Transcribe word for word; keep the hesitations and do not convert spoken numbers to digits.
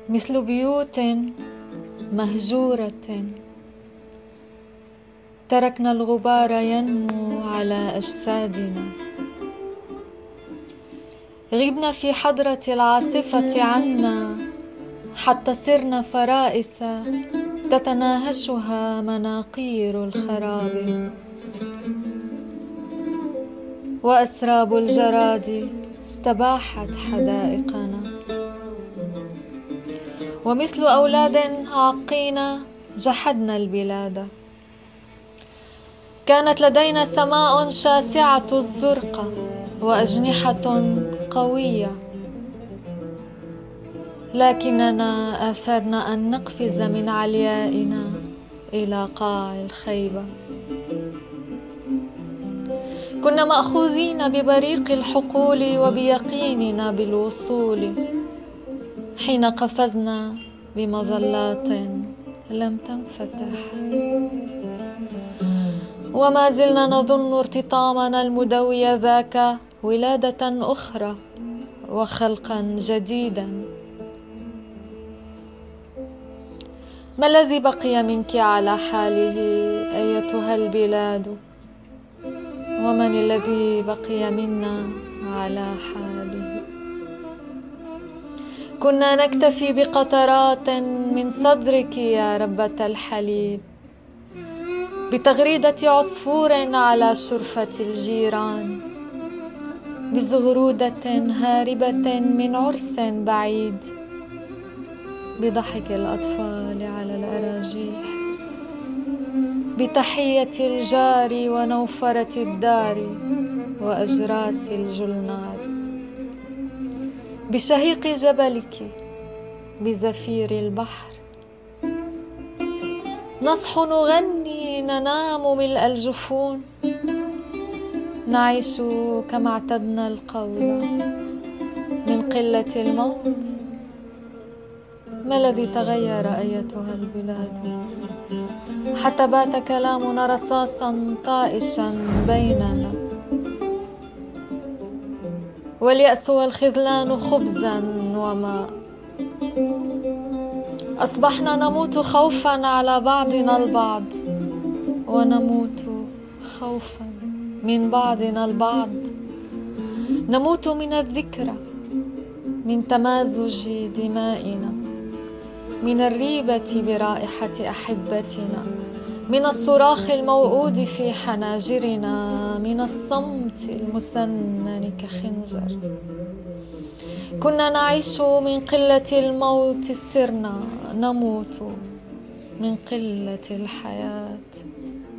مثل بيوت مهجورة تركنا الغبار ينمو على أجسادنا. غبنا في حضرة العاصفة عنا حتى صرنا فرائس تتناهشها مناقير الخراب، وأسراب الجراد استباحت حدائقنا. ومثل أولاد عاقين جحدنا البلاد. كانت لدينا سماء شاسعة الزرق وأجنحة قوية، لكننا آثرنا أن نقفز من عليائنا إلى قاع الخيبة. كنا مأخوذين ببريق الحقول وبيقيننا بالوصول حين قفزنا بمظلات لم تنفتح، وما زلنا نظن ارتطامنا المدوي ذاك ولادة أخرى وخلقا جديدا. ما الذي بقي منك على حاله أيتها البلاد؟ ومن الذي بقي منا على حاله؟ كنا نكتفي بقطرات من صدرك يا ربة الحليب، بتغريدة عصفور على شرفة الجيران، بزغرودة هاربة من عرس بعيد، بضحك الأطفال على الأراجيح، بتحية الجار ونوفرة الدار وأجراس الجلنار، بشهيق جبلك، بزفير البحر. نصح نغني ننام ملء الجفون، نعيش كما اعتدنا القول من قلة الموت. ما الذي تغير أيتها البلاد حتى بات كلامنا رصاصا طائشا بيننا، واليأس والخذلان خبزا وماء؟ أصبحنا نموت خوفا على بعضنا البعض، ونموت خوفا من بعضنا البعض. نموت من الذكرى، من تمازج دمائنا، من الريبة برائحة أحبتنا، من الصراخ الموؤود في حناجرنا، من الصمت المسنن كخنجر. كنا نعيش من قلة الموت، صرنا نموت من قلة الحياة.